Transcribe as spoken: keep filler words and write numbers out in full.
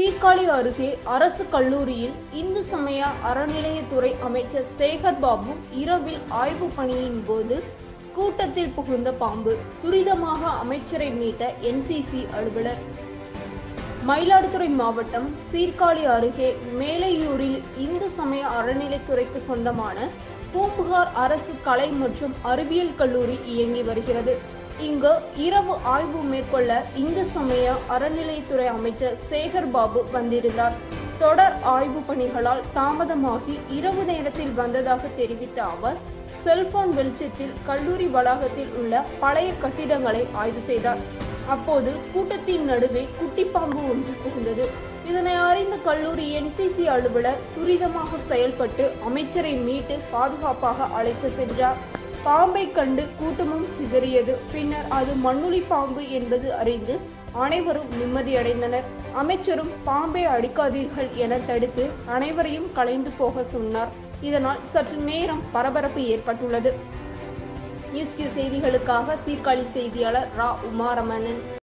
சீர்காழி அருகே அரசு கல்லூரியில் இந்து சமய அறநிலையத்துறை அமைச்சர் சேகர் பாபு இரவில் ஆய்வு பணியின் போது கூட்டத்தில் புகுந்த பாம்பு. துரிதமாக அமைச்சரை மீட்ட என்சிசி அலுவலர். மயிலாடுதுறை மாவட்டம் சீர்காழி அருகே மேலையூரில் இந்து சமய அறநிலையத்துறைக்கு சொந்தமான பூம்புகார் அரசு கலை மற்றும் அறிவியல் கல்லூரி இயங்கி வருகிறது. இங்கு இரவு ஆய்வு மேற்கொள்ள இந்து சமய அறநிலையத்துறை அமைச்சர் சேகர் பாபு வந்திருந்தார். தொடர் ஆய்வு பணிகளால் தாமதமாகி இரவு நேரத்தில் வந்ததாக தெரிவித்த அவர் செல்போன் வெளிச்சத்தில் கல்லூரி வளாகத்தில் உள்ள பழைய கட்டிடங்களை ஆய்வு செய்தார். அப்போது கூட்டத்தின் நடுவே குட்டி பாம்பு ஒன்று புகுந்தது. இதனை அறிந்த கல்லூரி என்சிசி அலுவலர் துரிதமாக செயல்பட்டு அமைச்சரை மீட்டு பாதுகாப்பாக அழைத்து சென்றார். பாம்பை கண்டு கூட்டமும் சிதறியது. பின்னர் அது மண்ணுளி பாம்பு என்பது அறிந்து அனைவரும் நிம்மதியடைந்தனர். அமைச்சரும் பாம்பை அடிக்காதீர்கள் என தடுத்து அனைவரையும் கலைந்து போக சொன்னார். இதனால் சற்று நேரம் பரபரப்பு ஏற்பட்டுள்ளது. நியூஸ் கியூ செய்திகளுக்காக சீர்காழி செய்தியாளர் ரா உமாரமணன்.